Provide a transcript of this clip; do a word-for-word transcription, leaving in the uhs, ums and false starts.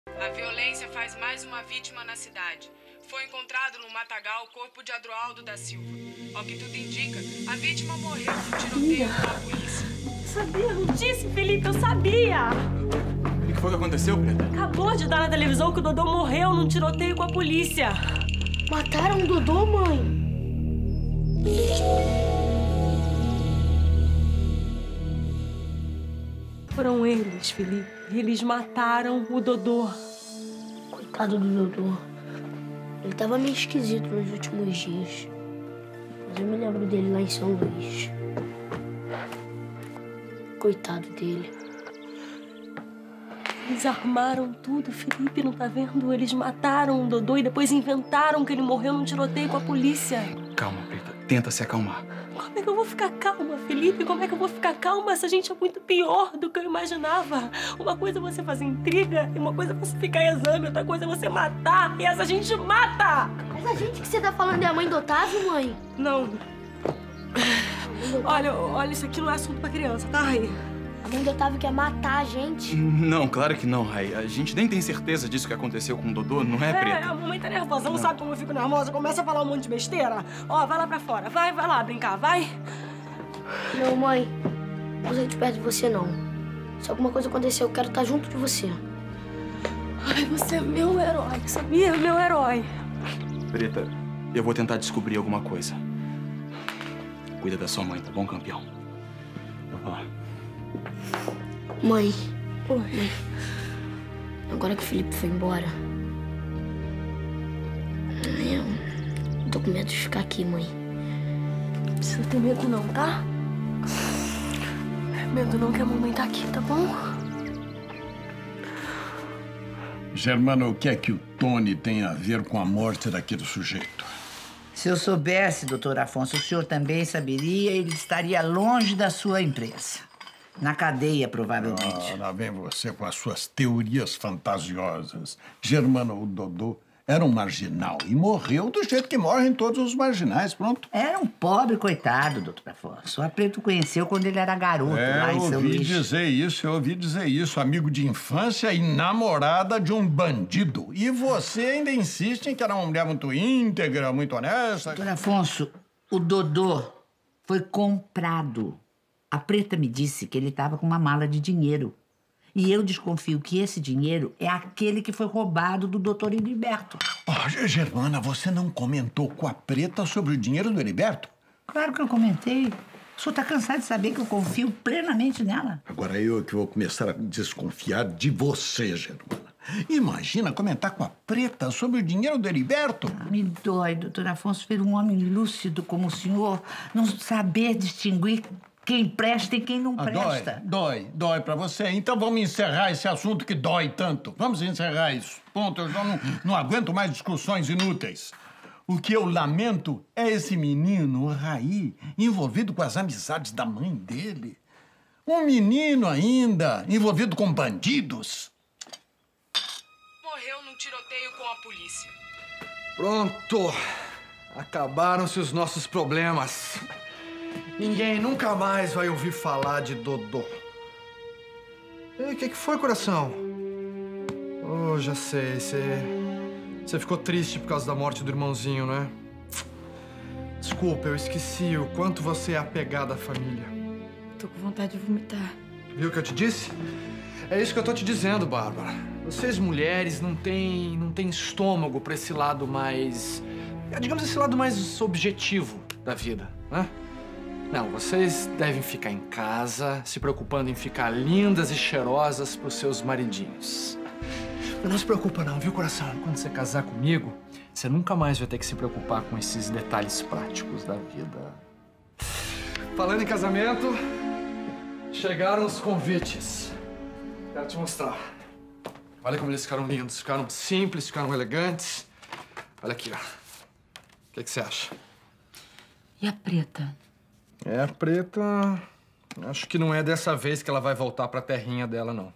A violência faz mais uma vítima na cidade. Foi encontrado no matagal o corpo de Adroaldo da Silva. Ao que tudo indica, a vítima morreu no tiroteio com a polícia. Sabia, eu disse, Felipe, eu sabia! O que foi que aconteceu, Preta? Acabou de dar na televisão que o Dodô morreu num tiroteio com a polícia. Mataram o Dodô, mãe? Foram eles, Felipe. Eles mataram o Dodô. Coitado do Dodô. Ele tava meio esquisito nos últimos dias. Mas eu me lembro dele lá em São Luís. Coitado dele. Eles armaram tudo, Felipe, não tá vendo? Eles mataram o Dodô e depois inventaram que ele morreu num tiroteio com a polícia. Calma, Preta. Tenta se acalmar. Como é que eu vou ficar calma, Felipe? Como é que eu vou ficar calma? Essa gente é muito pior do que eu imaginava. Uma coisa é você fazer intriga, e uma coisa é você ficar em exame, outra coisa é você matar. E essa gente mata! Essa gente que você tá falando é a mãe do Otávio, mãe? Não. Olha, olha, isso aqui não é assunto pra criança, tá, Rai? A mãe do Otávio quer matar a gente. Não, claro que não, Rai. A gente nem tem certeza disso que aconteceu com o Dodô, não é, Preta? É, a mamãe tá nervosa. Não, não sabe como eu fico nervosa? Começa a falar um monte de besteira. Ó, vai lá pra fora. Vai, vai lá brincar, vai. Não, mãe. Não vou sair de perto de você, não. Se alguma coisa acontecer, eu quero estar junto de você. Ai, você é meu herói, sabia? Meu herói. Preta, eu vou tentar descobrir alguma coisa. Cuida da sua mãe, tá bom, campeão? Vai lá. Mãe. Oi. Mãe. Agora que o Felipe foi embora... Eu tô com medo de ficar aqui, mãe. Não precisa ter medo não, tá? Medo não que a mamãe tá aqui, tá bom? Germana, o que é que o Tony tem a ver com a morte daquele sujeito? Se eu soubesse, doutor Afonso, o senhor também saberia, ele estaria longe da sua empresa. Na cadeia, provavelmente. Ah, lá vem você com as suas teorias fantasiosas. Germana, o Dodô era um marginal e morreu do jeito que morrem todos os marginais, pronto. Era um pobre coitado, doutor Afonso. A Preto conheceu quando ele era garoto, é, lá em eu São ouvi Luís. dizer isso, eu ouvi dizer isso. Amigo de infância e namorada de um bandido. E você ainda insiste em que era uma mulher muito íntegra, muito honesta. Doutor Afonso, o Dodô foi comprado. A Preta me disse que ele estava com uma mala de dinheiro. E eu desconfio que esse dinheiro é aquele que foi roubado do doutor Heriberto. Oh, Germana, você não comentou com a Preta sobre o dinheiro do Heriberto? Claro que eu comentei. O senhor está cansado de saber que eu confio plenamente nela. Agora eu que vou começar a desconfiar de você, Germana. Imagina comentar com a Preta sobre o dinheiro do Heriberto. Ah, me dói, doutor Afonso, ver um homem lúcido como o senhor não saber distinguir quem presta e quem não ah, presta. Dói, dói, dói pra você. Então vamos encerrar esse assunto que dói tanto. Vamos encerrar isso. Ponto. Eu já não, não aguento mais discussões inúteis. O que eu lamento é esse menino, o Raí, envolvido com as amizades da mãe dele. Um menino ainda, envolvido com bandidos. Morreu num tiroteio com a polícia. Pronto. Acabaram-se os nossos problemas. Ninguém nunca mais vai ouvir falar de Dodô. E o que, que foi, coração? Oh, já sei. Você ficou triste por causa da morte do irmãozinho, né? Desculpa, eu esqueci o quanto você é apegada à família. Tô com vontade de vomitar. Viu o que eu te disse? É isso que eu tô te dizendo, Bárbara. Vocês, mulheres, não têm, não têm estômago pra esse lado mais... digamos, esse lado mais objetivo da vida, né? Não, vocês devem ficar em casa, se preocupando em ficar lindas e cheirosas pros seus maridinhos. Mas não se preocupa não, viu, coração? Quando você casar comigo, você nunca mais vai ter que se preocupar com esses detalhes práticos da vida. Falando em casamento, chegaram os convites. Quero te mostrar. Olha como eles ficaram lindos. Ficaram simples, ficaram elegantes. Olha aqui, ó. O que, que você acha? E a Preta? É, a Preta... acho que não é dessa vez que ela vai voltar pra terrinha dela, não.